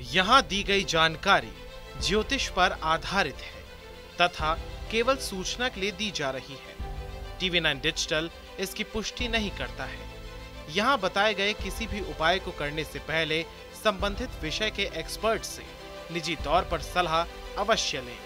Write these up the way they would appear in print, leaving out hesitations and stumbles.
यहाँ दी गई जानकारी ज्योतिष पर आधारित है तथा केवल सूचना के लिए दी जा रही है। TV9 डिजिटल इसकी पुष्टि नहीं करता है। यहाँ बताए गए किसी भी उपाय को करने से पहले संबंधित विषय के एक्सपर्ट से निजी तौर पर सलाह अवश्य लें।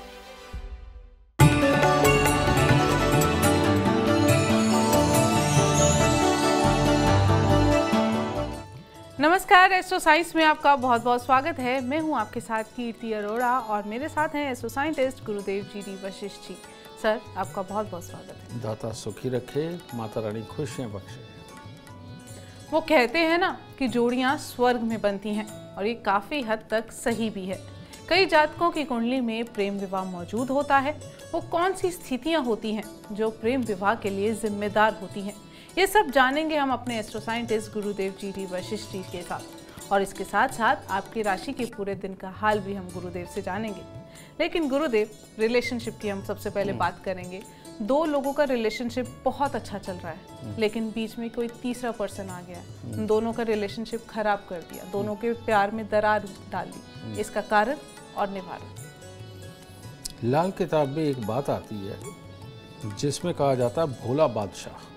नमस्कार, एस्ट्रो साइंस में आपका बहुत बहुत स्वागत है। मैं हूं आपके साथ कीर्ति अरोड़ा और मेरे साथ हैं एस्ट्रो साइंटिस्ट गुरुदेव जी वशिष्ठ जी। सर, आपका बहुत बहुत स्वागत है। दाता सुखी रखे, माता रानी खुशियां बख्शे। वो कहते हैं ना कि जोड़ियां स्वर्ग में बनती हैं और ये काफ़ी हद तक सही भी है। कई जातकों की कुंडली में प्रेम विवाह मौजूद होता है। वो कौन सी स्थितियां होती हैं जो प्रेम विवाह के लिए जिम्मेदार होती हैं, ये सब जानेंगे हम अपने एस्ट्रो साइंटिस्ट गुरुदेव जी वशिष्ठ जी के साथ। और इसके साथ साथ आपकी राशि के पूरे दिन का हाल भी हम गुरुदेव से जानेंगे। लेकिन गुरुदेव, रिलेशनशिप की हम सबसे पहले बात करेंगे। दो लोगों का रिलेशनशिप बहुत अच्छा चल रहा है, लेकिन बीच में कोई तीसरा पर्सन आ गया है, दोनों का रिलेशनशिप खराब कर दिया, दोनों के प्यार में दरार डाल दी। इसका कारण और निवारण। लाल किताब में एक बात आती है जिसमें कहा जाता है भोला बादशाह।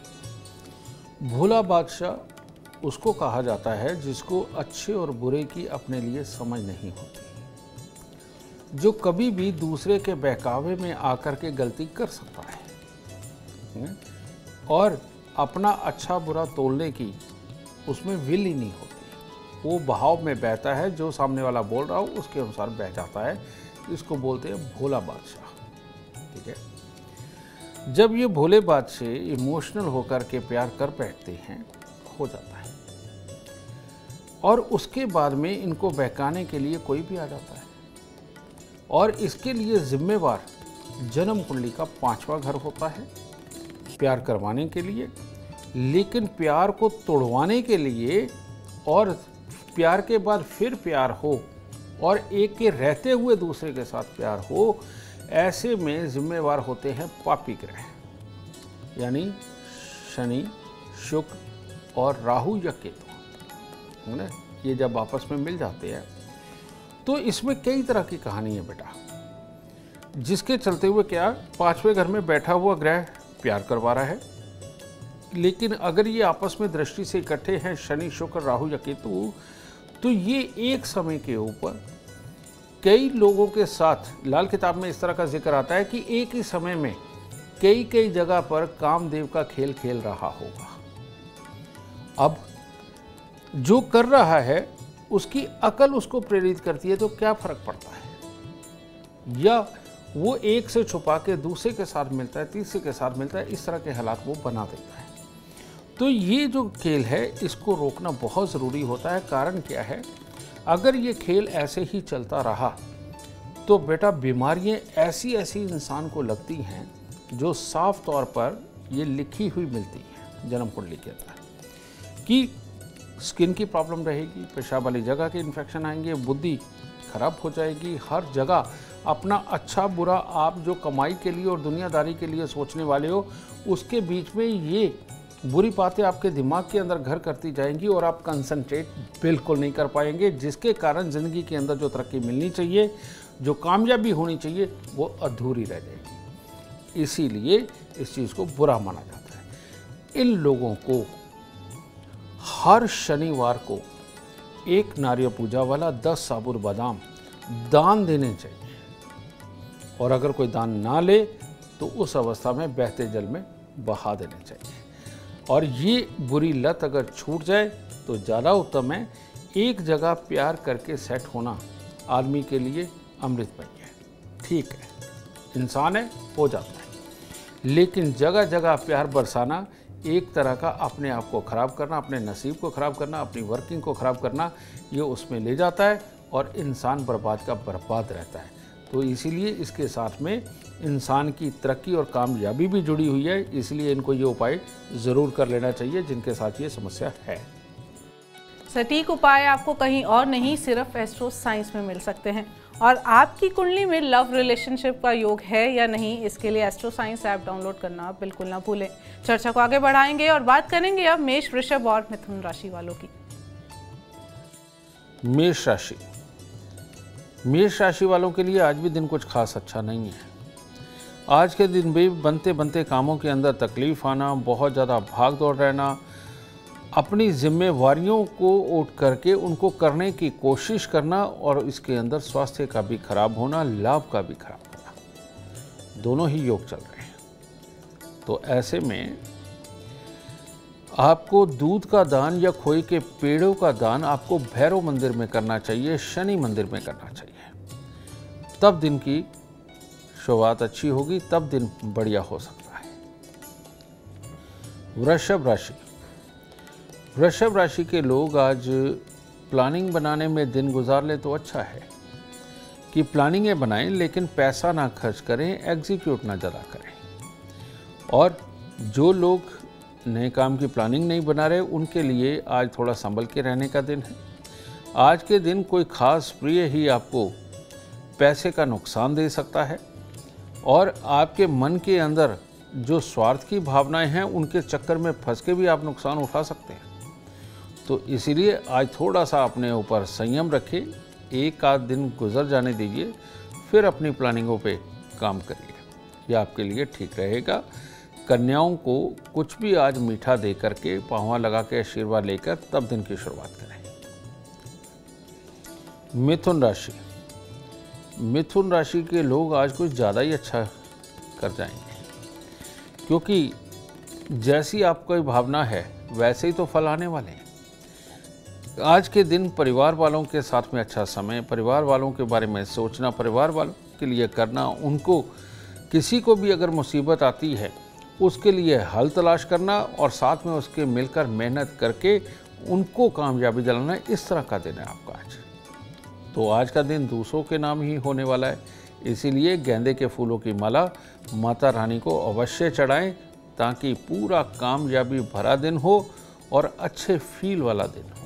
भोला बादशाह उसको कहा जाता है जिसको अच्छे और बुरे की अपने लिए समझ नहीं होती, जो कभी भी दूसरे के बहकावे में आकर के गलती कर सकता है और अपना अच्छा बुरा तोलने की उसमें विल ही नहीं होती। वो बहाव में बहता है, जो सामने वाला बोल रहा हो उसके अनुसार बह जाता है। इसको बोलते हैं भोला बादशाह। ठीक है, जब ये भोले बादशाह इमोशनल होकर के प्यार कर बैठते हैं, हो जाता है, और उसके बाद में इनको बहकाने के लिए कोई भी आ जाता है, और इसके लिए जिम्मेवार जन्म कुंडली का 5वां घर होता है प्यार करवाने के लिए। लेकिन प्यार को तोड़वाने के लिए और प्यार के बाद फिर प्यार हो और एक के रहते हुए दूसरे के साथ प्यार हो, ऐसे में जिम्मेवार होते हैं पापी ग्रह, यानी शनि, शुक्र और राहु या केतु, है ना। ये जब आपस में मिल जाते हैं तो इसमें कई तरह की कहानी है बेटा, जिसके चलते हुए क्या 5वें घर में बैठा हुआ ग्रह प्यार करवा रहा है। लेकिन अगर ये आपस में दृष्टि से इकट्ठे हैं, शनि, शुक्र, राहु या केतु, तो ये एक समय के ऊपर कई लोगों के साथ, लाल किताब में इस तरह का जिक्र आता है कि एक ही समय में कई कई जगह पर कामदेव का खेल खेल रहा होगा। अब जो कर रहा है उसकी अकल उसको प्रेरित करती है, तो क्या फर्क पड़ता है, या वो एक से छुपा के दूसरे के साथ मिलता है, तीसरे के साथ मिलता है, इस तरह के हालात वो बना देता है। तो ये जो खेल है इसको रोकना बहुत ज़रूरी होता है। कारण क्या है, अगर ये खेल ऐसे ही चलता रहा तो बेटा बीमारियां ऐसी ऐसी इंसान को लगती हैं जो साफ तौर पर ये लिखी हुई मिलती है जन्म कुंडली के अंदर, कि स्किन की प्रॉब्लम रहेगी, पेशाब वाली जगह के इन्फेक्शन आएंगे, बुद्धि खराब हो जाएगी, हर जगह अपना अच्छा बुरा आप जो कमाई के लिए और दुनियादारी के लिए सोचने वाले हो, उसके बीच में ये बुरी बातें आपके दिमाग के अंदर घर करती जाएंगी और आप कंसंट्रेट बिल्कुल नहीं कर पाएंगे, जिसके कारण ज़िंदगी के अंदर जो तरक्की मिलनी चाहिए, जो कामयाबी होनी चाहिए, वो अधूरी रह जाएगी। इसीलिए इस चीज़ को बुरा माना जाता है। इन लोगों को हर शनिवार को एक नारियल पूजा वाला 10 साबुत बादाम दान देने चाहिए, और अगर कोई दान ना ले तो उस अवस्था में बहते जल में बहा देने चाहिए। और ये बुरी लत अगर छूट जाए तो ज़्यादा उत्तम है। एक जगह प्यार करके सेट होना आदमी के लिए अमृत पानी है। ठीक है, इंसान है, हो जाता है, लेकिन जगह जगह प्यार बरसाना एक तरह का अपने आप को ख़राब करना, अपने नसीब को ख़राब करना, अपनी वर्किंग को ख़राब करना, ये उसमें ले जाता है और इंसान बर्बाद का बर्बाद रहता है। तो इसीलिए इसके साथ में इंसान की तरक्की और कामयाबी भी जुड़ी हुई है। इसलिए इनको ये उपाय ज़रूर कर लेना चाहिए जिनके साथ ये समस्या है। सटीक उपाय आपको कहीं और नहीं, सिर्फ एस्ट्रो साइंस में मिल सकते हैं। और आपकी कुंडली में लव रिलेशनशिप का योग है या नहीं, इसके लिए एस्ट्रो साइंस ऐप डाउनलोड करना बिल्कुल ना भूलें। चर्चा को आगे बढ़ाएंगे और बात करेंगे अब मेष, वृषभ और मिथुन राशि वालों की। मेष राशि, मेष राशि वालों के लिए आज भी दिन कुछ खास अच्छा नहीं है। आज के दिन भी बनते बनते कामों के अंदर तकलीफ आना, बहुत ज़्यादा भाग दौड़ रहना, अपनी जिम्मेवारियों को उठ करके उनको करने की कोशिश करना और इसके अंदर स्वास्थ्य का भी खराब होना, लाभ का भी खराब होना, दोनों ही योग चल रहे हैं। तो ऐसे में आपको दूध का दान या खोए के पेड़ों का दान आपको भैरव मंदिर में करना चाहिए, शनि मंदिर में करना चाहिए। तब दिन की शुरुआत अच्छी होगी, तब दिन बढ़िया हो सकता है। वृषभ राशि। वृषभ राशि के लोग आज प्लानिंग बनाने में दिन गुजार लें तो अच्छा है कि प्लानिंगें बनाएं, लेकिन पैसा ना खर्च करें, एग्जीक्यूट ना ज़्यादा करें। और जो लोग नए काम की प्लानिंग नहीं बना रहे, उनके लिए आज थोड़ा संभल के रहने का दिन है। आज के दिन कोई खास प्रिय ही आपको पैसे का नुकसान दे सकता है और आपके मन के अंदर जो स्वार्थ की भावनाएं हैं, उनके चक्कर में फंस के भी आप नुकसान उठा सकते हैं। तो इसीलिए आज थोड़ा सा अपने ऊपर संयम रखें, एक आध दिन गुजर जाने दीजिए, फिर अपनी प्लानिंगों पे काम करिए, यह आपके लिए ठीक रहेगा। कन्याओं को कुछ भी आज मीठा दे करके, पाँव लगा के आशीर्वाद लेकर तब दिन की शुरुआत करें। मिथुन राशि। मिथुन राशि के लोग आज कुछ ज़्यादा ही अच्छा कर जाएंगे, क्योंकि जैसी आपकी भावना है वैसे ही तो फल आने वाले हैं। आज के दिन परिवार वालों के साथ में अच्छा समय, परिवार वालों के बारे में सोचना, परिवार वालों के लिए करना, उनको किसी को भी अगर मुसीबत आती है उसके लिए हल तलाश करना और साथ में उसके मिलकर मेहनत करके उनको कामयाबी दिलाना, इस तरह का दिन है आपका आज। तो आज का दिन दूसरों के नाम ही होने वाला है, इसीलिए गेंदे के फूलों की माला माता रानी को अवश्य चढ़ाएं, ताकि पूरा कामयाबी भरा दिन हो और अच्छे फील वाला दिन हो।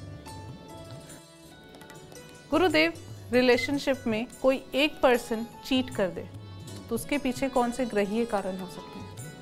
गुरुदेव, रिलेशनशिप में कोई एक पर्सन चीट कर दे तो उसके पीछे कौन से ग्रहीय कारण हो सकते हैं?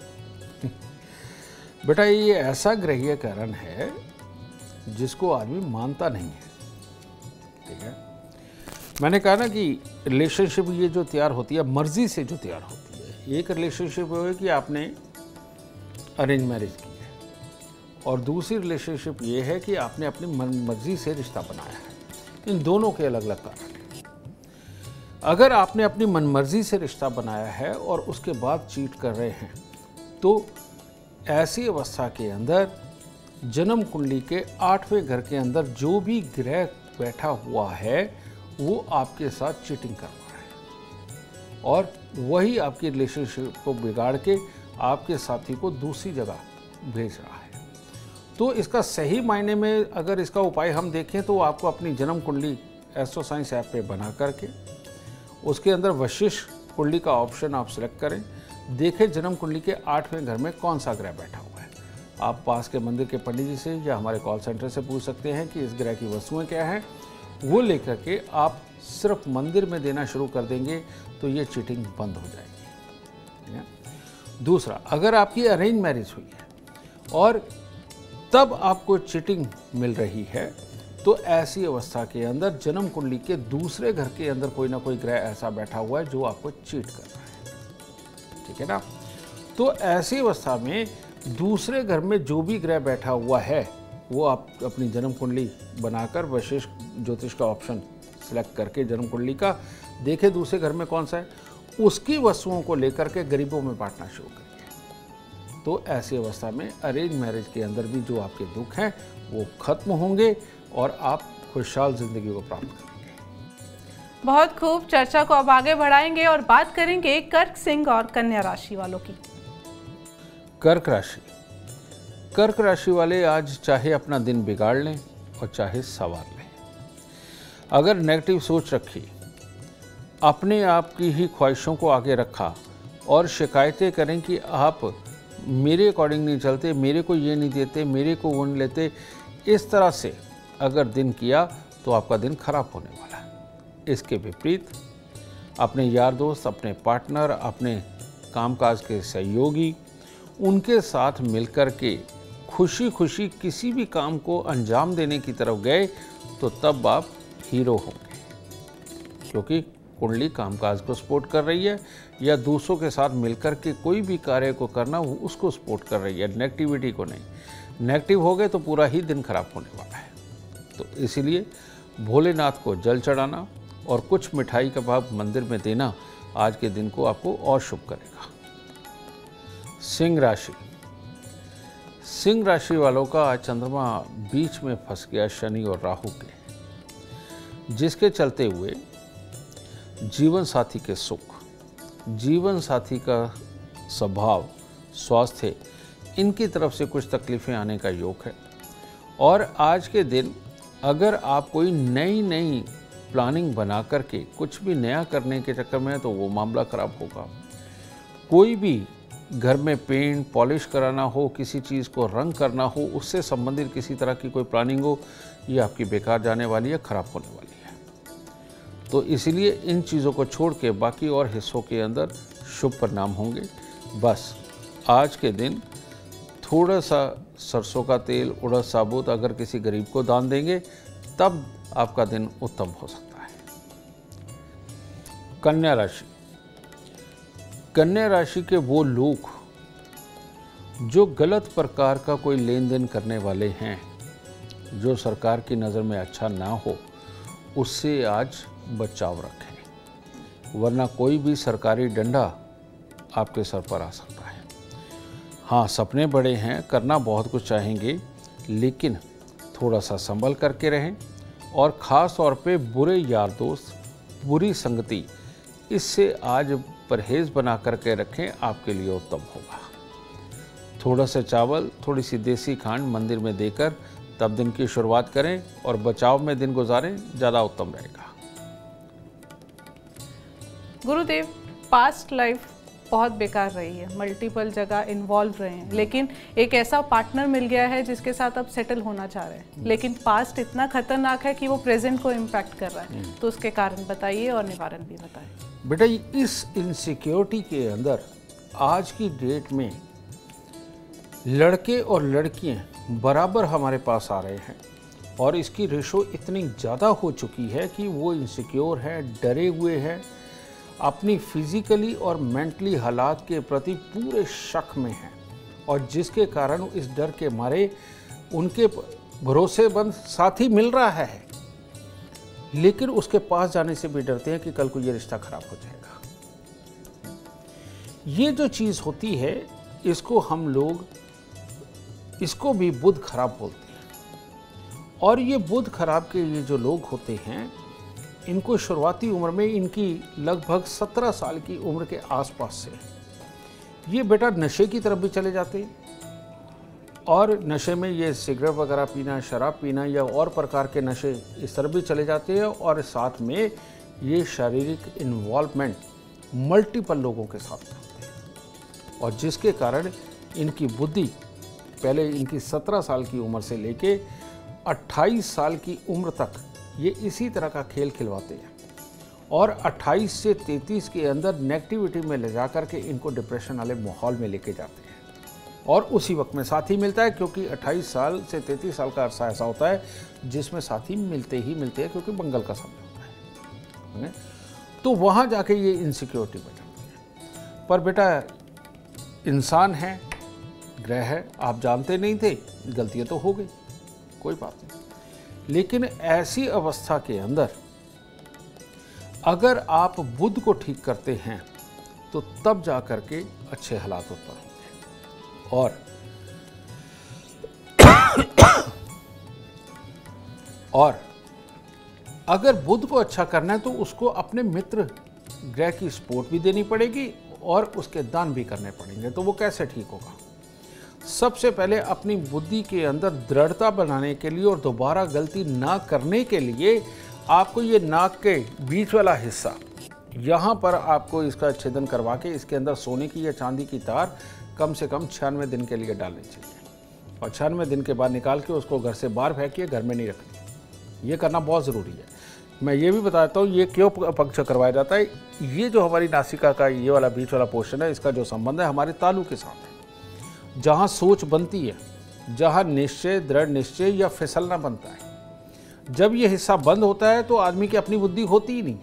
बेटा, ये ऐसा ग्रहीय कारण है जिसको आदमी मानता नहीं है। ठीक है, मैंने कहा ना कि रिलेशनशिप ये जो तैयार होती है मर्जी से जो तैयार होती है। एक रिलेशनशिप है कि आपने अरेंज मैरिज की है और दूसरी रिलेशनशिप ये है कि आपने अपनी मर्जी से रिश्ता बनाया है। इन दोनों के अलग अलग कारण हैं। अगर आपने अपनी मनमर्जी से रिश्ता बनाया है और उसके बाद चीट कर रहे हैं, तो ऐसी अवस्था के अंदर जन्म कुंडली के 8वें घर के अंदर जो भी ग्रह बैठा हुआ है वो आपके साथ चीटिंग कर रहा है और वही आपकी रिलेशनशिप को बिगाड़ के आपके साथी को दूसरी जगह भेज रहा है। तो इसका सही मायने में अगर इसका उपाय हम देखें तो आपको अपनी जन्म कुंडली एस्ट्रो साइंस ऐप पे बना करके उसके अंदर वशिष्ठ कुंडली का ऑप्शन आप सिलेक्ट करें, देखें जन्म कुंडली के 8वें घर में कौन सा ग्रह बैठा हुआ है। आप पास के मंदिर के पंडित जी से या हमारे कॉल सेंटर से पूछ सकते हैं कि इस ग्रह की वस्तुएं क्या हैं। वो लेकर के आप सिर्फ मंदिर में देना शुरू कर देंगे तो ये चीटिंग बंद हो जाएगी। दूसरा, अगर आपकी अरेंज मैरिज हुई है और तब आपको चीटिंग मिल रही है, तो ऐसी अवस्था के अंदर जन्म कुंडली के दूसरे घर के अंदर कोई ना कोई ग्रह ऐसा बैठा हुआ है जो आपको चीट कर रहा है। ठीक है ना? तो ऐसी अवस्था में दूसरे घर में जो भी ग्रह बैठा हुआ है वो आप अपनी जन्म कुंडली बनाकर वशिष्ठ ज्योतिष का ऑप्शन सेलेक्ट करके जन्म कुंडली का देखें दूसरे घर में कौन सा है, उसकी वस्तुओं को लेकर के गरीबों में बांटना शुरू करिए। तो ऐसी अवस्था में अरेंज मैरिज के अंदर भी जो आपके दुख हैं वो खत्म होंगे और आप खुशहाल जिंदगी को प्राप्त करेंगे। बहुत खूब। चर्चा को अब आगे बढ़ाएंगे और बात करेंगे कर्क, सिंह और कन्या राशि वालों की। कर्क राशि। कर्क राशि वाले आज चाहे अपना दिन बिगाड़ लें और चाहे संवार लें, अगर नेगेटिव सोच रखी, अपने आप की ही ख्वाहिशों को आगे रखा और शिकायतें करें कि आप मेरे अकॉर्डिंग नहीं चलते, मेरे को ये नहीं देते, मेरे को वो नहीं लेते, इस तरह से अगर दिन किया तो आपका दिन खराब होने वाला है। इसके विपरीत अपने यार दोस्त, अपने पार्टनर, अपने कामकाज के सहयोगी, उनके साथ मिलकर के खुशी खुशी किसी भी काम को अंजाम देने की तरफ गए तो तब आप हीरो होंगे। क्योंकि कुंडली कामकाज को सपोर्ट कर रही है या दूसरों के साथ मिलकर के कोई भी कार्य को करना वो उसको सपोर्ट कर रही है, नेगेटिविटी को नहीं। नेगेटिव हो गए तो पूरा ही दिन खराब होने वाला है। तो इसीलिए भोलेनाथ को जल चढ़ाना और कुछ मिठाई का भाव मंदिर में देना आज के दिन को आपको और शुभ करेगा। सिंह राशि। सिंह राशि वालों का आज चंद्रमा बीच में फंस गया शनि और राहु के, जिसके चलते हुए जीवन साथी के सुख, जीवन साथी का स्वभाव, स्वास्थ्य, इनकी तरफ से कुछ तकलीफ़ें आने का योग है। और आज के दिन अगर आप कोई नई प्लानिंग बना करके कुछ भी नया करने के चक्कर में है तो वो मामला खराब होगा। कोई भी घर में पेंट पॉलिश कराना हो, किसी चीज़ को रंग करना हो, उससे संबंधित किसी तरह की कोई प्लानिंग हो, ये आपकी बेकार जाने वाली है, खराब होने वाली है। तो इसीलिए इन चीज़ों को छोड़ के बाकी और हिस्सों के अंदर शुभ परिणाम होंगे। बस आज के दिन थोड़ा सा सरसों का तेल, उड़द साबुत अगर किसी गरीब को दान देंगे तब आपका दिन उत्तम हो सकता है। कन्या राशि। कन्या राशि के वो लोग जो गलत प्रकार का कोई लेन देन करने वाले हैं, जो सरकार की नज़र में अच्छा ना हो, उससे आज बचाव रखें, वरना कोई भी सरकारी डंडा आपके सर पर आ सकता है। हाँ, सपने बड़े हैं, करना बहुत कुछ चाहेंगे, लेकिन थोड़ा सा संभल करके रहें और ख़ास तौर पे बुरे यार दोस्त, बुरी संगति, इससे आज परहेज़ बना करके रखें, आपके लिए उत्तम होगा। थोड़ा सा चावल, थोड़ी सी देसी खांड मंदिर में देकर तब दिन की शुरुआत करें और बचाव में दिन गुजारें, ज़्यादा उत्तम रहेगा। गुरुदेव, पास्ट लाइफ बहुत बेकार रही है, मल्टीपल जगह इन्वॉल्व रहे हैं, लेकिन एक ऐसा पार्टनर मिल गया है जिसके साथ अब सेटल होना चाह रहे हैं, लेकिन पास्ट इतना खतरनाक है कि वो प्रेजेंट को इम्पैक्ट कर रहा है, तो उसके कारण बताइए और निवारण भी बताइए। बेटा, इस इनसिक्योरिटी के अंदर आज की डेट में लड़के और लड़कियां बराबर हमारे पास आ रहे हैं और इसकी रेशो इतनी ज़्यादा हो चुकी है कि वो इनसिक्योर हैं, डरे हुए हैं, अपनी फिजिकली और मेंटली हालात के प्रति पूरे शक में हैं और जिसके कारण इस डर के मारे उनके भरोसेमंद साथी मिल रहा है, लेकिन उसके पास जाने से भी डरते हैं कि कल को ये रिश्ता खराब हो जाएगा। ये जो चीज़ होती है, इसको हम लोग, इसको भी बुध खराब बोलते हैं। और ये बुध खराब के ये जो लोग होते हैं, इनको शुरुआती उम्र में, इनकी लगभग 17 साल की उम्र के आसपास से ये बेटा नशे की तरफ भी चले जाते हैं और नशे में ये सिगरेट वगैरह पीना, शराब पीना या और प्रकार के नशे इस तरफ भी चले जाते हैं और साथ में ये शारीरिक इन्वॉल्वमेंट मल्टीपल लोगों के साथ करते हैं और जिसके कारण इनकी बुद्धि पहले इनकी 17 साल की उम्र से लेके 28 साल की उम्र तक ये इसी तरह का खेल खिलवाते हैं और 28 से 33 के अंदर नेगेटिविटी में ले जा कर के इनको डिप्रेशन वाले माहौल में लेके जाते हैं और उसी वक्त में साथी मिलता है, क्योंकि 28 साल से 33 साल का अरसा ऐसा होता है जिसमें साथी मिलते हैं, क्योंकि मंगल का समय होता है, तो वहाँ जाके ये इनसिक्योरिटी बढ़ जाती है। पर बेटा, इंसान है, ग्रह है, आप जानते नहीं थे, गलतियाँ तो हो गई, कोई बात नहीं, लेकिन ऐसी अवस्था के अंदर अगर आप बुध को ठीक करते हैं तो तब जा कर के अच्छे हालात उत्पन्न होंगे। और अगर बुध को अच्छा करना है तो उसको अपने मित्र ग्रह की सपोर्ट भी देनी पड़ेगी और उसके दान भी करने पड़ेंगे। तो वो कैसे ठीक होगा? सबसे पहले अपनी बुद्धि के अंदर दृढ़ता बनाने के लिए और दोबारा गलती ना करने के लिए आपको ये नाक के बीच वाला हिस्सा, यहाँ पर आपको इसका छेदन करवा के इसके अंदर सोने की या चांदी की तार कम से कम 96 दिन के लिए डालनी चाहिए और 96 दिन के बाद निकाल के उसको घर से बाहर फेंकिए, घर में नहीं रखनी। ये करना बहुत ज़रूरी है। मैं ये भी बताता हूँ ये क्यों पंक्चर करवाया जाता है। ये जो हमारी नासिका का ये वाला बीच वाला पोर्शन है, इसका जो संबंध है हमारे तालू के साथ है। जहाँ सोच बनती है, जहाँ निश्चय, दृढ़ निश्चय या फिसलना बनता है, जब ये हिस्सा बंद होता है तो आदमी की अपनी बुद्धि होती ही नहीं है,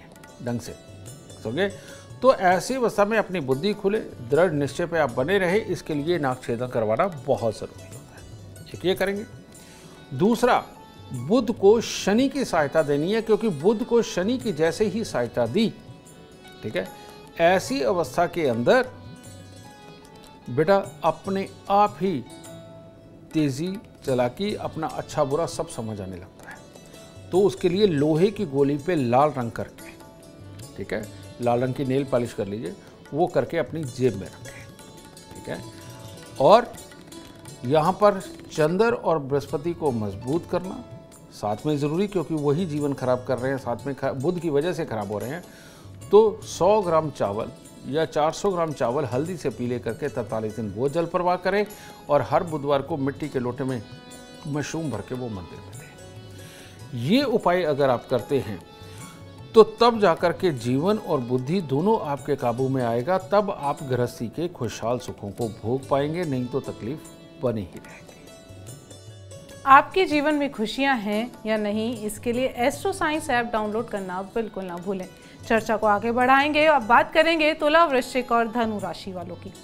ढंग से, समझे। तो ऐसी अवस्था में अपनी बुद्धि खुले, दृढ़ निश्चय पे आप बने रहे, इसके लिए नाक छेदन करवाना बहुत ज़रूरी होता है। एक ये करेंगे। दूसरा, बुध को शनि की सहायता देनी है, क्योंकि बुध को शनि की जैसे ही सहायता दी, ठीक है, ऐसी अवस्था के अंदर बेटा अपने आप ही तेजी, चालाकी, अपना अच्छा बुरा सब समझ आने लगता है। तो उसके लिए लोहे की गोली पे लाल रंग करके, ठीक है, लाल रंग की नेल पॉलिश कर लीजिए, वो करके अपनी जेब में रखें, ठीक है। और यहाँ पर चंद्र और बृहस्पति को मजबूत करना साथ में ज़रूरी, क्योंकि वही जीवन खराब कर रहे हैं, साथ में बुध की वजह से खराब हो रहे हैं। तो 100 ग्राम चावल या 400 ग्राम चावल हल्दी से पीले करके 43 दिन वो जल प्रवाह करें, और हर बुधवार को मिट्टी के लोटे में मशरूम भर के वो मंदिर में दें। ये उपाय अगर आप करते हैं तो तब जाकर के जीवन और बुद्धि दोनों आपके काबू में आएगा, तब आप गृहस्थी के खुशहाल सुखों को भोग पाएंगे, नहीं तो तकलीफ बनी ही रहेगी। आपके जीवन में खुशियां हैं या नहीं, इसके लिए एस्ट्रो साइंस ऐप डाउनलोड करना बिल्कुल ना भूलें। चर्चा को आगे बढ़ाएंगे और बात करेंगे तुला, वृश्चिक और धनु राशि वालों की।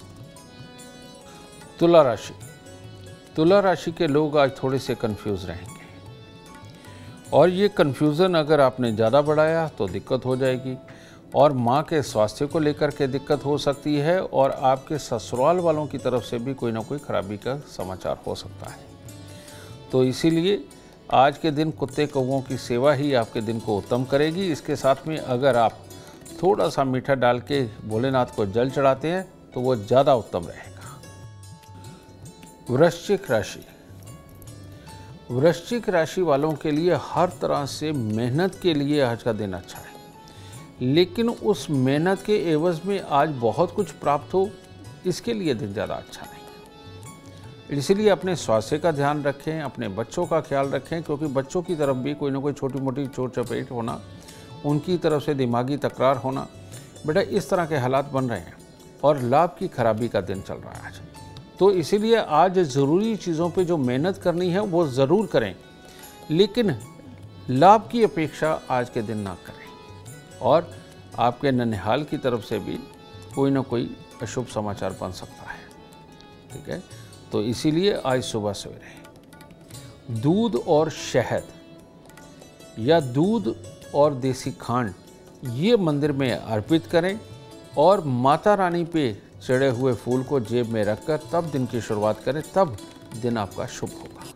तुला राशि, तुला राशि के लोग आज थोड़े से कंफ्यूज रहेंगे, और ये कंफ्यूजन अगर आपने ज़्यादा बढ़ाया तो दिक्कत हो जाएगी, और माँ के स्वास्थ्य को लेकर के दिक्कत हो सकती है, और आपके ससुराल वालों की तरफ से भी कोई ना कोई खराबी का समाचार हो सकता है। तो इसीलिए आज के दिन कुत्ते कौवों की सेवा ही आपके दिन को उत्तम करेगी। इसके साथ में अगर आप थोड़ा सा मीठा डाल के भोलेनाथ को जल चढ़ाते हैं तो वो ज़्यादा उत्तम रहेगा। वृश्चिक राशि, वृश्चिक राशि वालों के लिए हर तरह से मेहनत के लिए आज का दिन अच्छा है, लेकिन उस मेहनत के एवज में आज बहुत कुछ प्राप्त हो, इसके लिए दिन ज़्यादा अच्छा नहीं है। इसलिए अपने स्वास्थ्य का ध्यान रखें, अपने बच्चों का ख्याल रखें, क्योंकि बच्चों की तरफ भी कोई ना कोई छोटी मोटी चोट चपेट होना, उनकी तरफ से दिमागी तकरार होना, बेटा इस तरह के हालात बन रहे हैं, और लाभ की खराबी का दिन चल रहा है आज। तो इसीलिए आज ज़रूरी चीज़ों पे जो मेहनत करनी है वो ज़रूर करें, लेकिन लाभ की अपेक्षा आज के दिन ना करें। और आपके ननिहाल की तरफ से भी कोई ना कोई अशुभ समाचार बन सकता है, ठीक है। तो इसीलिए आज सुबह सवेरे दूध और शहद या दूध और देसी खांड ये मंदिर में अर्पित करें, और माता रानी पे चढ़े हुए फूल को जेब में रखकर तब दिन की शुरुआत करें, तब दिन आपका शुभ होगा।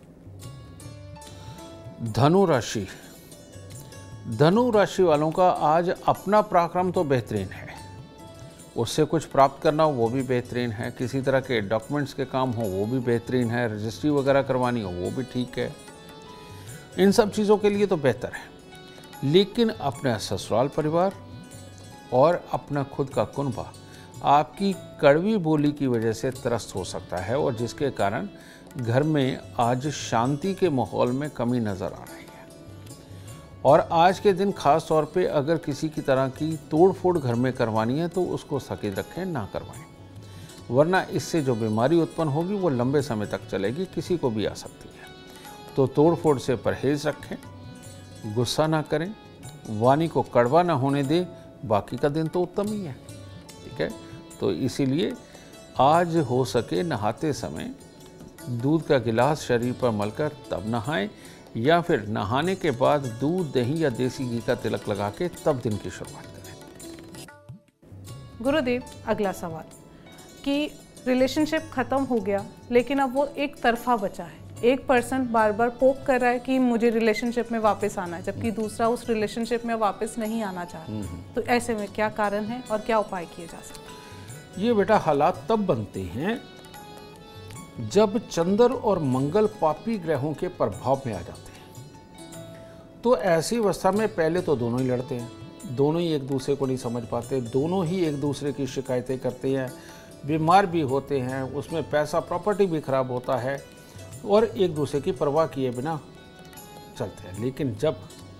धनु राशि, धनु राशि वालों का आज अपना पराक्रम तो बेहतरीन है, उससे कुछ प्राप्त करना हो वो भी बेहतरीन है, किसी तरह के डॉक्यूमेंट्स के काम हो वो भी बेहतरीन है, रजिस्ट्री वगैरह करवानी हो वो भी ठीक है, इन सब चीज़ों के लिए तो बेहतर है। लेकिन अपना ससुराल परिवार और अपना खुद का कुनबा आपकी कड़वी बोली की वजह से त्रस्त हो सकता है, और जिसके कारण घर में आज शांति के माहौल में कमी नज़र आ रही है। और आज के दिन खास तौर पे अगर किसी की तरह की तोड़ फोड़ घर में करवानी है तो उसको स्थगित रखें, ना करवाएं, वरना इससे जो बीमारी उत्पन्न होगी वो लंबे समय तक चलेगी, किसी को भी आ सकती है। तो तोड़ फोड़ से परहेज रखें, गुस्सा ना करें, वाणी को कड़वा ना होने दें, बाकी का दिन तो उत्तम ही है, ठीक है। तो इसीलिए आज हो सके नहाते समय दूध का गिलास शरीर पर मलकर तब नहाएं, या फिर नहाने के बाद दूध, दही या देसी घी का तिलक लगा के तब दिन की शुरुआत करें। गुरुदेव, अगला सवाल कि रिलेशनशिप खत्म हो गया लेकिन अब वो एक तरफा बचा है, एक पर्सन बार बार पोक कर रहा है कि मुझे रिलेशनशिप में वापस आना है, जबकि दूसरा उस रिलेशनशिप में वापस नहीं आना चाहता, तो ऐसे में क्या कारण है और क्या उपाय किए जा सकते हैं? ये बेटा हालात तब बनते हैं जब चंद्र और मंगल पापी ग्रहों के प्रभाव में आ जाते हैं। तो ऐसी अवस्था में पहले तो दोनों ही लड़ते हैं, दोनों ही एक दूसरे को नहीं समझ पाते, दोनों ही एक दूसरे की शिकायतें करते हैं, बीमार भी होते हैं, उसमें पैसा प्रॉपर्टी भी खराब होता है, और एक दूसरे की परवाह किए बिना चलते हैं। लेकिन जब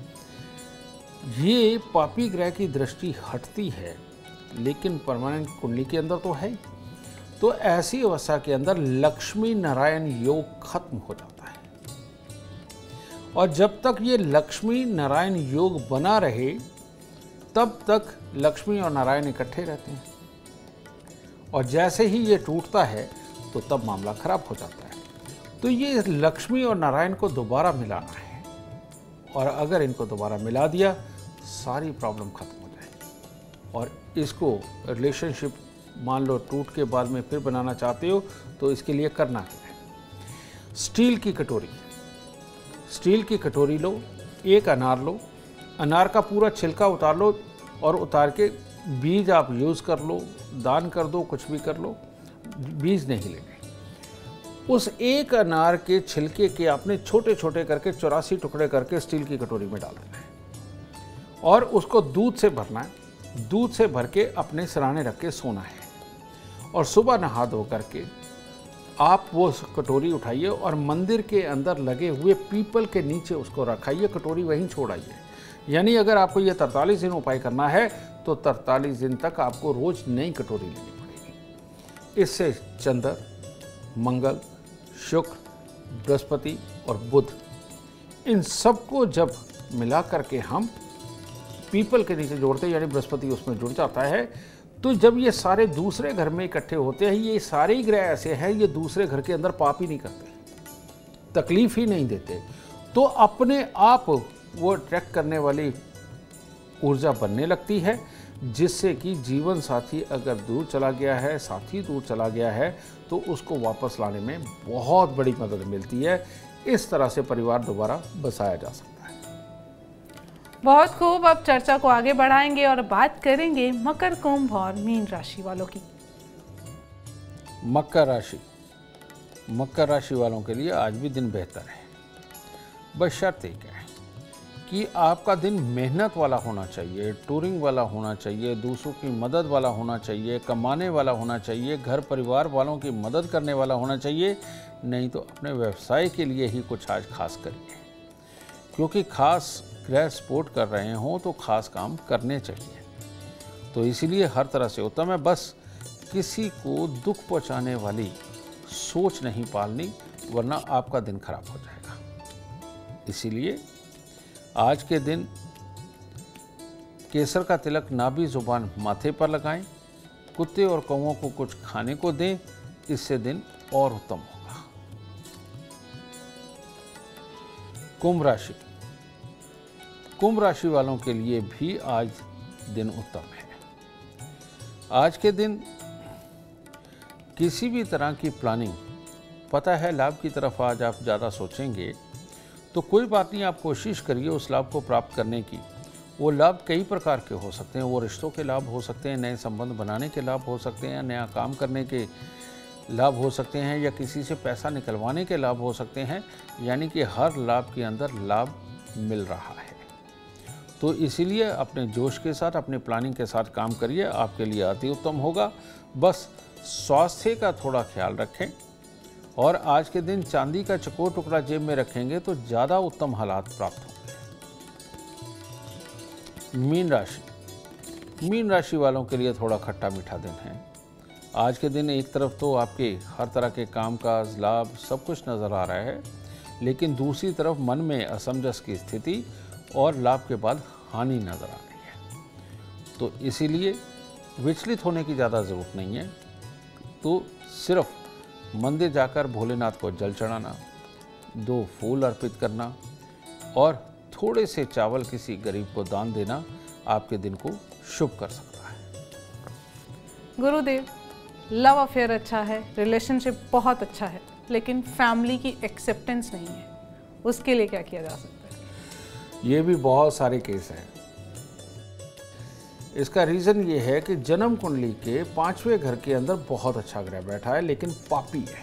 ये पापी ग्रह की दृष्टि हटती है, लेकिन परमानेंट कुंडली के अंदर तो है, तो ऐसी अवस्था के अंदर लक्ष्मी नारायण योग खत्म हो जाता है। और जब तक ये लक्ष्मी नारायण योग बना रहे तब तक लक्ष्मी और नारायण इकट्ठे रहते हैं, और जैसे ही ये टूटता है तो तब मामला खराब हो जाता है। तो ये लक्ष्मी और नारायण को दोबारा मिलाना है, और अगर इनको दोबारा मिला दिया सारी प्रॉब्लम खत्म हो जाएगी। और इसको रिलेशनशिप मान लो टूट के बाद में फिर बनाना चाहते हो तो इसके लिए करना क्या है। स्टील की कटोरी, स्टील की कटोरी लो, एक अनार लो, अनार का पूरा छिलका उतार लो, और उतार के बीज आप यूज़ कर लो, दान कर दो, कुछ भी कर लो, बीज नहीं लेने। उस एक अनार के छिलके के आपने छोटे छोटे करके 84 टुकड़े करके स्टील की कटोरी में डाल देना है, और उसको दूध से भरना है। दूध से भर के अपने सिराने रख के सोना है, और सुबह नहा धो करके आप वो कटोरी उठाइए और मंदिर के अंदर लगे हुए पीपल के नीचे उसको रखाइए, कटोरी वहीं छोड़ाइए। यानी अगर आपको ये 43 दिन उपाय करना है तो 43 दिन तक आपको रोज नई कटोरी लेनी पड़ेगी। इससे चंद्र, मंगल, शुक्र, बृहस्पति और बुध, इन सबको जब मिला करके हम पीपल के नीचे जोड़ते हैं, यानी बृहस्पति उसमें जुड़ जाता है, तो जब ये सारे दूसरे घर में इकट्ठे होते हैं, ये सारे ही ग्रह ऐसे हैं, ये दूसरे घर के अंदर पाप ही नहीं करते, तकलीफ ही नहीं देते, तो अपने आप वो अट्रैक्ट करने वाली ऊर्जा बनने लगती है, जिससे कि जीवन साथी अगर दूर चला गया है, साथी दूर चला गया है, तो उसको वापस लाने में बहुत बड़ी मदद मिलती है। इस तरह से परिवार दोबारा बसाया जा सकता है। बहुत खूब। अब चर्चा को आगे बढ़ाएंगे और बात करेंगे मकर, कुंभ और मीन राशि वालों की। मकर राशि, मकर राशि वालों के लिए आज भी दिन बेहतर है, बशर्त एक है कि आपका दिन मेहनत वाला होना चाहिए, टूरिंग वाला होना चाहिए, दूसरों की मदद वाला होना चाहिए, कमाने वाला होना चाहिए, घर परिवार वालों की मदद करने वाला होना चाहिए। नहीं तो अपने व्यवसाय के लिए ही कुछ आज खास करिए, क्योंकि खास ग्रह सपोर्ट कर रहे हों तो खास काम करने चाहिए। तो इसीलिए हर तरह से उत्तम है, बस किसी को दुख पहुंचाने वाली सोच नहीं पालनी, वरना आपका दिन खराब हो जाएगा। इसीलिए आज के दिन केसर का तिलक नाभि जुबान माथे पर लगाएं, कुत्ते और कौओं को कुछ खाने को दें, इससे दिन और उत्तम होगा। कुंभ राशि, कुंभ राशि वालों के लिए भी आज दिन उत्तम है। आज के दिन किसी भी तरह की प्लानिंग, पता है लाभ की तरफ आज आप ज़्यादा सोचेंगे, तो कोई बात नहीं, आप कोशिश करिए उस लाभ को प्राप्त करने की। वो लाभ कई प्रकार के हो सकते हैं, वो रिश्तों के लाभ हो सकते हैं, नए संबंध बनाने के लाभ हो सकते हैं, नया काम करने के लाभ हो सकते हैं, या किसी से पैसा निकलवाने के लाभ हो सकते हैं। यानी कि हर लाभ के अंदर लाभ मिल रहा है। तो इसीलिए अपने जोश के साथ, अपने प्लानिंग के साथ काम करिए, आपके लिए अति उत्तम होगा। बस स्वास्थ्य का थोड़ा ख्याल रखें, और आज के दिन चांदी का चकोर टुकड़ा जेब में रखेंगे तो ज़्यादा उत्तम हालात प्राप्त होंगे। मीन राशि, मीन राशि वालों के लिए थोड़ा खट्टा मीठा दिन है। आज के दिन एक तरफ तो आपके हर तरह के कामकाज, लाभ सब कुछ नज़र आ रहा है, लेकिन दूसरी तरफ मन में असमंजस की स्थिति और लाभ के बाद हानि नज़र आ रही है। तो इसीलिए विचलित होने की ज़्यादा ज़रूरत नहीं है। तो सिर्फ मंदिर जाकर भोलेनाथ को जल चढ़ाना, 2 फूल अर्पित करना और थोड़े से चावल किसी गरीब को दान देना आपके दिन को शुभ कर सकता है। गुरुदेव, लव अफेयर अच्छा है, रिलेशनशिप बहुत अच्छा है, लेकिन फैमिली की एक्सेप्टेंस नहीं है, उसके लिए क्या किया जा सकता है? ये भी बहुत सारे केस हैं। इसका रीज़न ये है कि जन्म कुंडली के 5वें घर के अंदर बहुत अच्छा ग्रह बैठा है, लेकिन पापी है।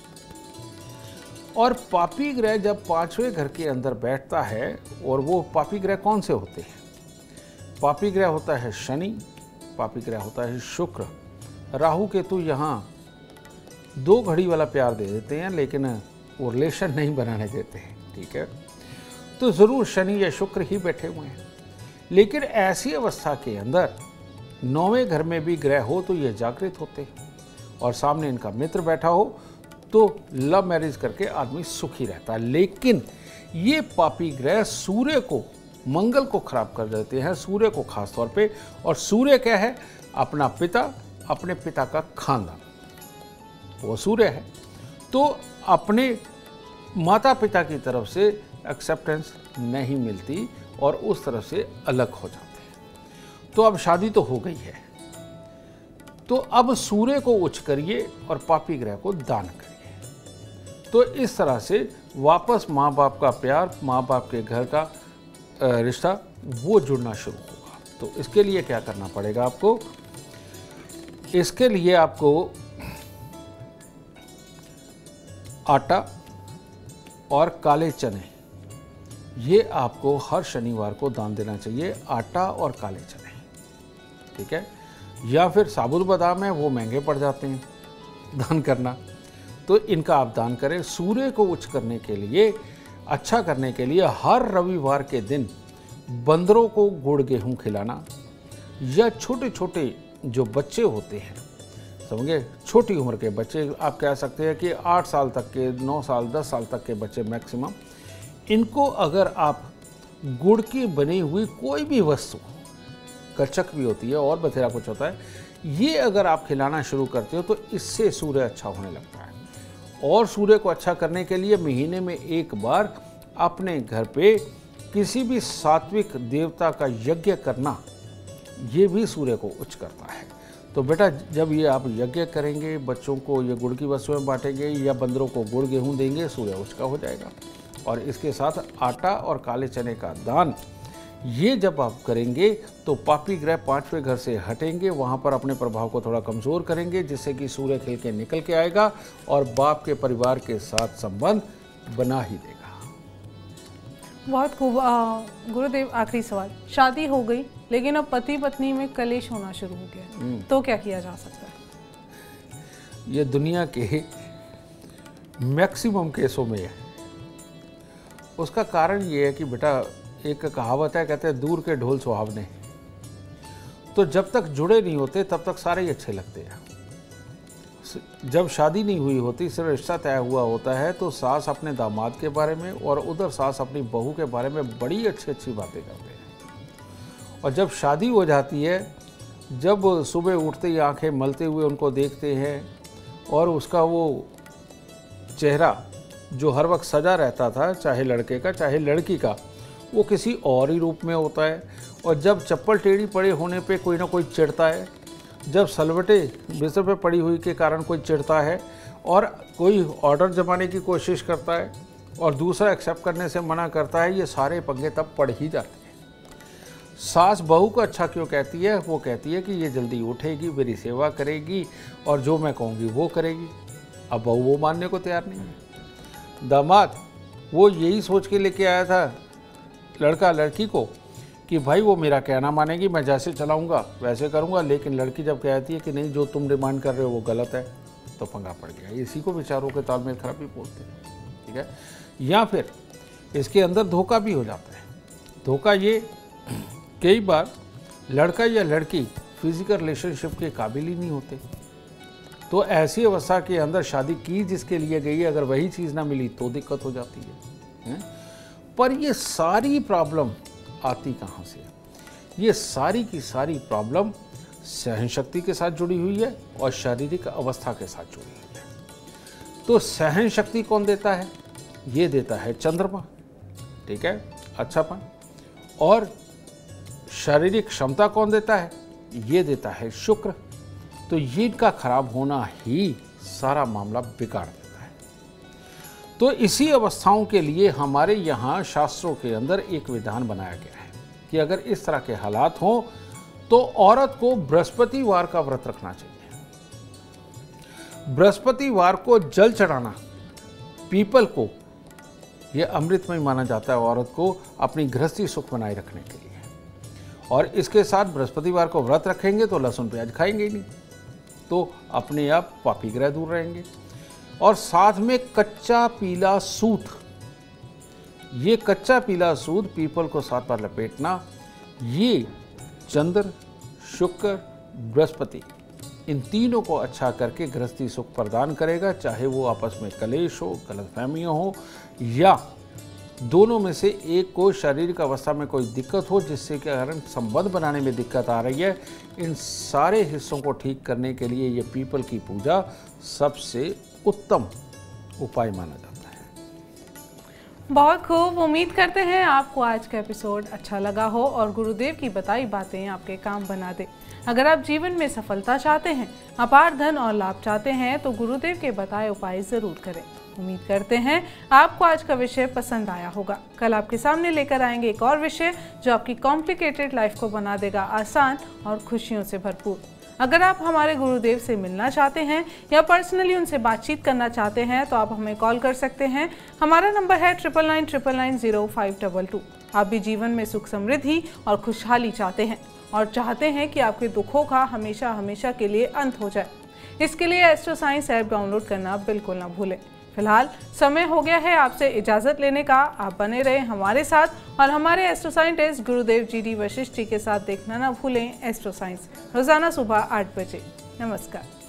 और पापी ग्रह जब 5वें घर के अंदर बैठता है, और वो पापी ग्रह कौन से होते हैं? पापी ग्रह होता है शनि, पापी ग्रह होता है शुक्र। राहु केतु यहाँ 2 घड़ी वाला प्यार दे देते हैं, लेकिन वो रिलेशन नहीं बनाने देते हैं। ठीक है, तो ज़रूर शनि या शुक्र ही बैठे हुए हैं। लेकिन ऐसी अवस्था के अंदर 9वें घर में भी ग्रह हो तो ये जागृत होते हैं, और सामने इनका मित्र बैठा हो तो लव मैरिज करके आदमी सुखी रहता है। लेकिन ये पापी ग्रह सूर्य को मंगल को खराब कर देते हैं, सूर्य को खास तौर पे। और सूर्य क्या है? अपना पिता, अपने पिता का खानदान, वो सूर्य है। तो अपने माता पिता की तरफ से एक्सेप्टेंस नहीं मिलती और उस तरफ से अलग हो जाते हैं। तो अब शादी तो हो गई है, तो अब सूर्य को उच्च करिए और पापी ग्रह को दान करिए। तो इस तरह से वापस माँ बाप का प्यार, माँ बाप के घर का रिश्ता वो जुड़ना शुरू होगा। तो इसके लिए क्या करना पड़ेगा आपको? इसके लिए आपको आटा और काले चने, ये आपको हर शनिवार को दान देना चाहिए। आटा और काले चने, ठीक है। या फिर साबुत बादाम है, वो महंगे पड़ जाते हैं दान करना, तो इनका आप दान करें। सूर्य को उच्च करने के लिए, अच्छा करने के लिए हर रविवार के दिन बंदरों को गुड़ गेहूं खिलाना, या छोटे छोटे जो बच्चे होते हैं, समझे, छोटी उम्र के बच्चे, आप कह सकते हैं कि 8 साल तक के, 9 साल 10 साल तक के बच्चे मैक्सिमम, इनको अगर आप गुड़ की बनी हुई कोई भी वस्तु, कचक भी होती है और बथेरा कुछ होता है, ये अगर आप खिलाना शुरू करते हो तो इससे सूर्य अच्छा होने लगता है। और सूर्य को अच्छा करने के लिए महीने में एक बार अपने घर पे किसी भी सात्विक देवता का यज्ञ करना, ये भी सूर्य को उच्च करता है। तो बेटा, जब ये आप यज्ञ करेंगे, बच्चों को ये गुड़ की वस्तुएं बांटेंगे या बंदरों को गुड़ गेहूं देंगे, सूर्य उच्च का हो जाएगा। और इसके साथ आटा और काले चने का दान, ये जब आप करेंगे तो पापी ग्रह 5वें घर से हटेंगे, वहाँ पर अपने प्रभाव को थोड़ा कमज़ोर करेंगे, जिससे कि सूर्य खिल के निकल के आएगा और बाप के परिवार के साथ संबंध बना ही देगा। बहुत खूब। गुरुदेव, आखिरी सवाल, शादी हो गई लेकिन अब पति पत्नी में कलेश होना शुरू हो गया, तो क्या किया जा सकता है? ये दुनिया के मैक्सिमम केसों में है। उसका कारण ये है कि बेटा, एक कहावत है, कहते हैं दूर के ढोल सुहावने। तो जब तक जुड़े नहीं होते तब तक सारे ही अच्छे लगते हैं। जब शादी नहीं हुई होती, सिर्फ रिश्ता तय हुआ होता है, तो सास अपने दामाद के बारे में और उधर सास अपनी बहू के बारे में बड़ी अच्छी अच्छी बातें करते हैं। और जब शादी हो जाती है, जब सुबह उठते ही आंखें मलते हुए उनको देखते हैं और उसका वो चेहरा जो हर वक्त सजा रहता था, चाहे लड़के का चाहे लड़की का, वो किसी और ही रूप में होता है। और जब चप्पल टेढ़ी पड़े होने पे कोई ना कोई चिढ़ता है, जब सलवटे बिस्तर पे पड़ी हुई के कारण कोई चिढ़ता है और कोई ऑर्डर जमाने की कोशिश करता है और दूसरा एक्सेप्ट करने से मना करता है, ये सारे पंगे तब पड़ ही जाते हैं। सास बहू को अच्छा क्यों कहती है? वो कहती है कि ये जल्दी उठेगी, मेरी सेवा करेगी और जो मैं कहूँगी वो करेगी। अब बहू वो मानने को तैयार नहीं है। दामाद वो यही सोच के लेके आया था लड़का लड़की को कि भाई वो मेरा कहना मानेगी, मैं जैसे चलाऊंगा वैसे करूंगा, लेकिन लड़की जब कहती है कि नहीं, जो तुम डिमांड कर रहे हो वो गलत है, तो पंगा पड़ गया। इसी को विचारों के तालमेल खराबी बोलते हैं, ठीक है। या फिर इसके अंदर धोखा भी हो जाता है। धोखा ये, कई बार लड़का या लड़की फिजिकल रिलेशनशिप के काबिल ही नहीं होते, तो ऐसी अवस्था के अंदर शादी की जिसके लिए गई, अगर वही चीज़ ना मिली तो दिक्कत हो जाती है। पर ये सारी प्रॉब्लम आती कहाँ से? ये सारी की सारी प्रॉब्लम सहन शक्ति के साथ जुड़ी हुई है और शारीरिक अवस्था के साथ जुड़ी हुई है। तो सहन शक्ति कौन देता है? ये देता है चंद्रमा, ठीक है, अच्छापन। और शारीरिक क्षमता कौन देता है? ये देता है शुक्र। तो ये इनका खराब होना ही सारा मामला बिगाड़ देता है। तो इसी अवस्थाओं के लिए हमारे यहाँ शास्त्रों के अंदर एक विधान बनाया गया है कि अगर इस तरह के हालात हों तो औरत को बृहस्पतिवार का व्रत रखना चाहिए। बृहस्पतिवार को जल चढ़ाना, पीपल को, यह अमृतमय माना जाता है औरत को अपनी गृहस्थी सुख बनाए रखने के लिए। और इसके साथ बृहस्पतिवार को व्रत रखेंगे तो लहसुन प्याज खाएंगे ही नहीं, तो अपने आप पापी ग्रह दूर रहेंगे। और साथ में कच्चा पीला सूत, ये कच्चा पीला सूत पीपल को 7 बार लपेटना, ये चंद्र, शुक्र, बृहस्पति, इन तीनों को अच्छा करके गृहस्थी सुख प्रदान करेगा। चाहे वो आपस में कलेश हो, गलतफहमियां हो, या दोनों में से एक को शारीरिक अवस्था में कोई दिक्कत हो जिससे के कारण संबंध बनाने में दिक्कत आ रही है, इन सारे हिस्सों को ठीक करने के लिए ये पीपल की पूजा सबसे उत्तम उपाय माना जाता है। बहुत खूब। उम्मीद करते हैं आपको आज का एपिसोड अच्छा लगा हो और गुरुदेव की बताई बातें आपके काम बना दे। अगर आप जीवन में सफलता चाहते हैं, अपार धन और लाभ चाहते हैं तो गुरुदेव के बताए उपाय जरूर करें। उम्मीद करते हैं आपको आज का विषय पसंद आया होगा। कल आपके सामने लेकर आएंगे एक और विषय जो आपकी कॉम्प्लिकेटेड लाइफ को बना देगा आसान और खुशियों से भरपूर। अगर आप हमारे गुरुदेव से मिलना चाहते हैं या पर्सनली उनसे बातचीत करना चाहते हैं तो आप हमें कॉल कर सकते हैं। हमारा नंबर है 9999900522। आप भी जीवन में सुख समृद्धि और खुशहाली चाहते हैं और चाहते हैं कि आपके दुखों का हमेशा हमेशा के लिए अंत हो जाए। इसके लिए एस्ट्रो साइंस ऐप डाउनलोड करना बिल्कुल ना भूलें। फिलहाल समय हो गया है आपसे इजाज़त लेने का। आप बने रहे हमारे साथ और हमारे astro scientist Gurudev GD Vashishth ji के साथ देखना ना भूलें एस्ट्रो साइंस, रोज़ाना सुबह 8 बजे। नमस्कार।